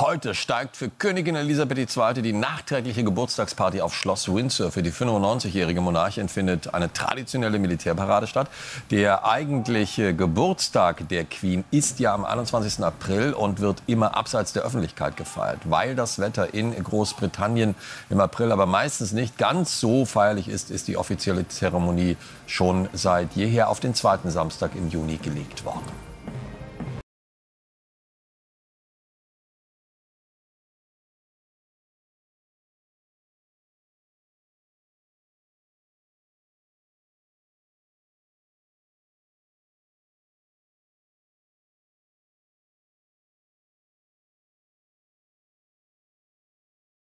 Heute steigt für Königin Elisabeth II. Die nachträgliche Geburtstagsparty auf Schloss Windsor. Für die 95-jährige Monarchin findet eine traditionelle Militärparade statt. Der eigentliche Geburtstag der Queen ist ja am 21. April und wird immer abseits der Öffentlichkeit gefeiert. Weil das Wetter in Großbritannien im April aber meistens nicht ganz so feierlich ist, ist die offizielle Zeremonie schon seit jeher auf den zweiten Samstag im Juni gelegt worden.